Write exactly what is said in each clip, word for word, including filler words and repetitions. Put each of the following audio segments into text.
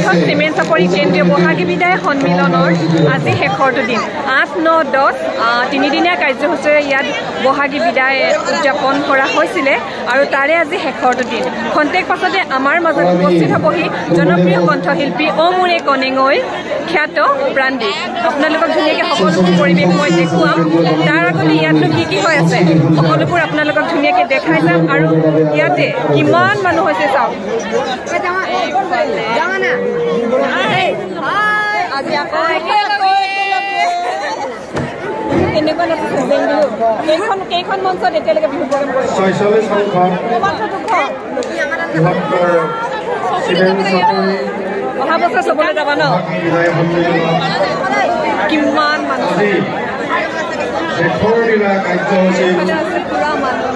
ঊনৈছশ চিমেণ্ট চাপৰি কেন্দ্ৰীয় বহাগী বিদায় সন্মিলনৰ আজি শেষৰটো দিন আঠ ন দহ তিনিদিনীয়া কাৰ্যসূচীৰে ইয়াত বহাগী বিদায় উদযাপন কৰা হৈছিলে আৰু তাৰে আজি শেষৰটো দিন খন্তেক পাছতে আমাৰ মাজত উপস্থিত হ'বহি জনপ্ৰিয় কণ্ঠশিল্পী অমূৰে কনেঙৈ খ্যাত প্ৰাণদীপ আপোনালোকক ধুনীয়াকৈ সকলোবোৰ পৰিৱেশ মই দেখুৱাম তাৰ আগতে ইয়াতনো কি কি হৈ আছে সকলোবোৰ আপোনালোকক ধুনীয়াকৈ দেখাই যাম আৰু ইয়াতে কিমান মানুহ হৈছে চাওক আজি আকৌ কেনেকুৱা লাগিছে কেইখন কেইখন মঞ্চত এতিয়ালৈকে বিহু প্ৰগ্ৰেম অহা বছৰ চবলৈ যাবা ন কিমান মানুহ পুৰা মানুহ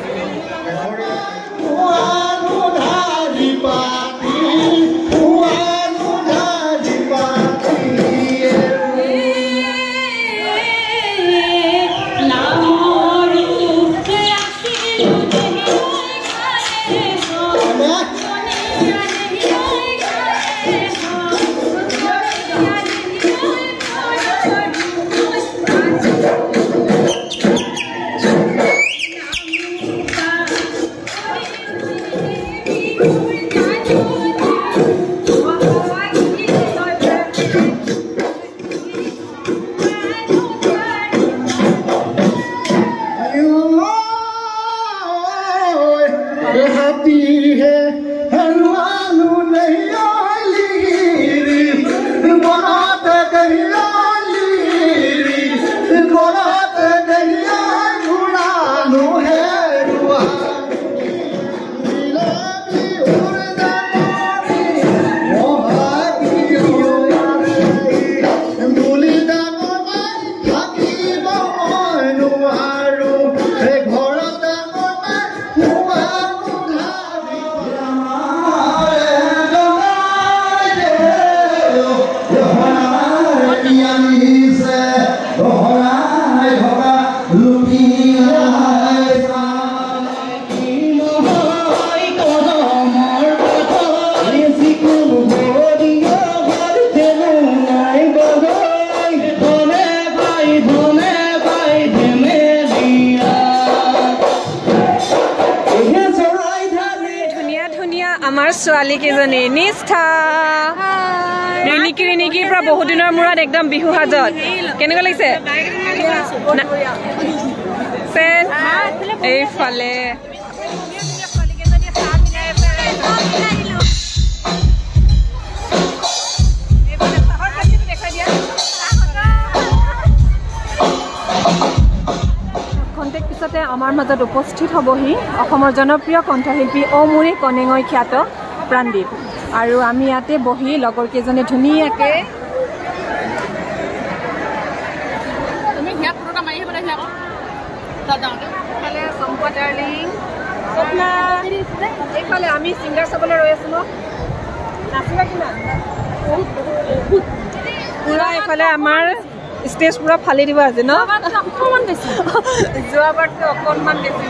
ছোৱালী কেইজনী নিষ্ঠা ৰিনিকি ৰিনিকিৰ পৰা বহুত দিনৰ মূৰত একদম বিহু সাজত কেনেকুৱা লাগিছে এইফালে খন্তেক পিছতে আমাৰ মাজত উপস্থিত হ'বহি অসমৰ জনপ্ৰিয় কণ্ঠশিল্পী অমূৰে কনেঙৈ খ্যাত প্ৰাণদীপ আৰু আমি ইয়াতে বহি লগৰ কেইজনে ধুনীয়াকৈ এইফালে আমি ছিংগাৰ চাবলৈ ৰৈ আছো ন নাচিবা কিমান পুৰা এইফালে আমাৰ ষ্টেজ পুৰা ফালি দিব আজি ন অকণমান বেছি যোৱাবাৰতকৈ অকণমান বেছি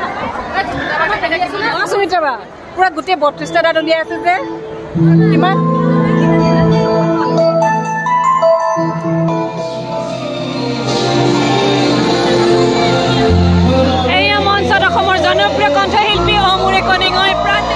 অঁ সুমিত্ৰা বা পুৰা গোটেই বত্ৰিছটা দাঁত উলিয়াই আছে যে কিমান এয়া মঞ্চত অসমৰ জনপ্ৰিয় কণ্ঠশিল্পী অমূৰে কনেঙৈ প্ৰাণদীপ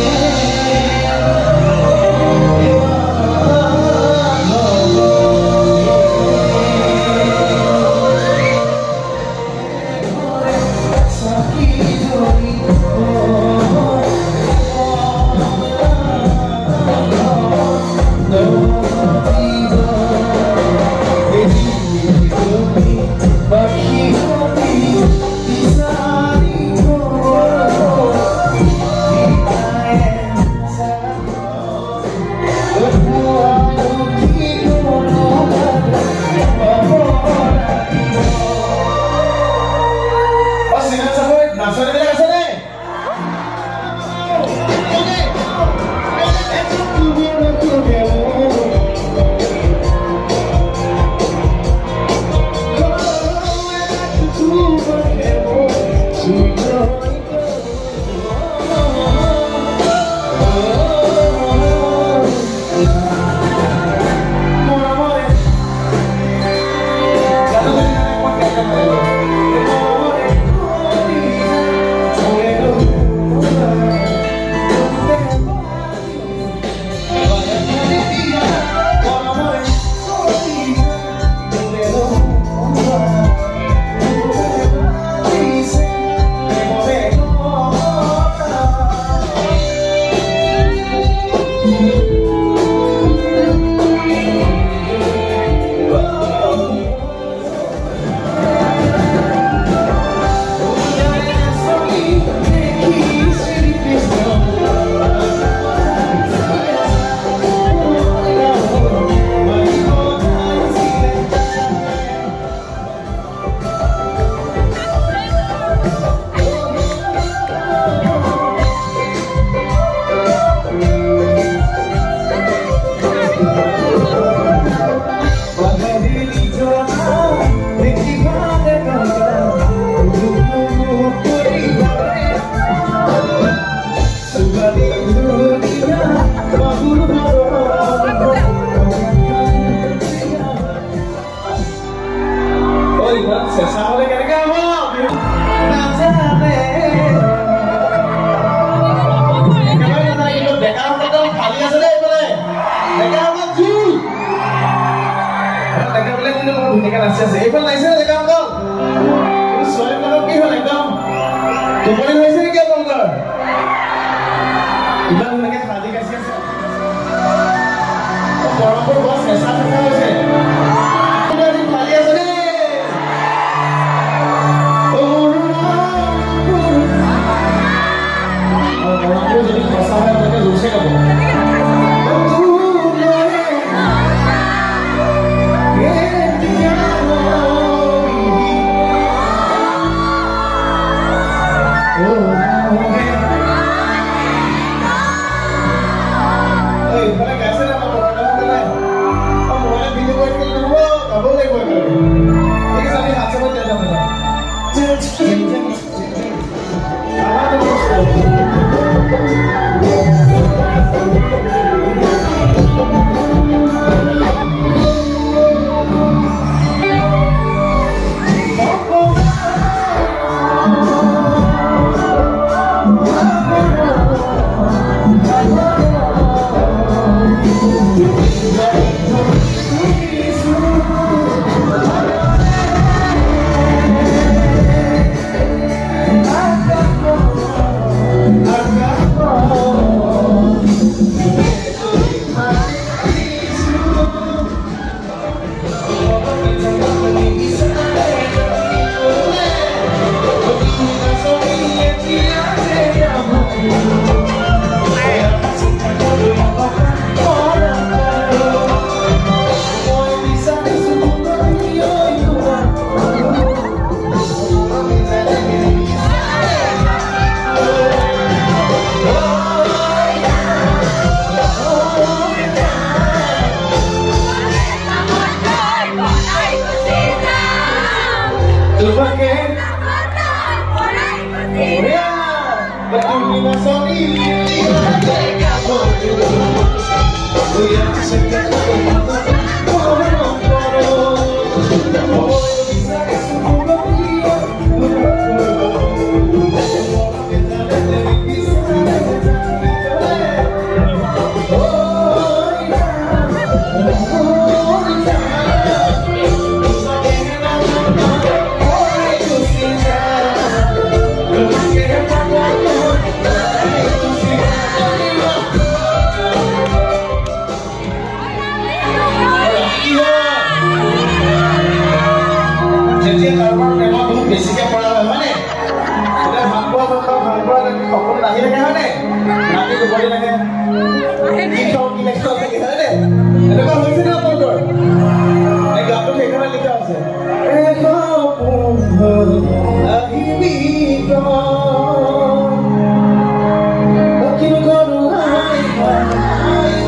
Oh ধুনীয়াকৈ নাচি আছে এইফালে নাচিছে নে কাম কাম কিন্তু ছোৱালীবিলাকৰ কি হ'ল একদম টোপনি হৈছে নেকি আপোনালোকৰ ইমান ধুনীয়াকৈ সাজি কাচি আছে গৰমবোৰ বৰ চেঁচা চেঁচা হৈছে খালি আছে নে গৰমবোৰ যদি সঁচা হয় আপোনালোকে জোৰছে গাব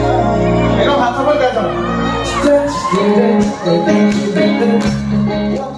Thank you.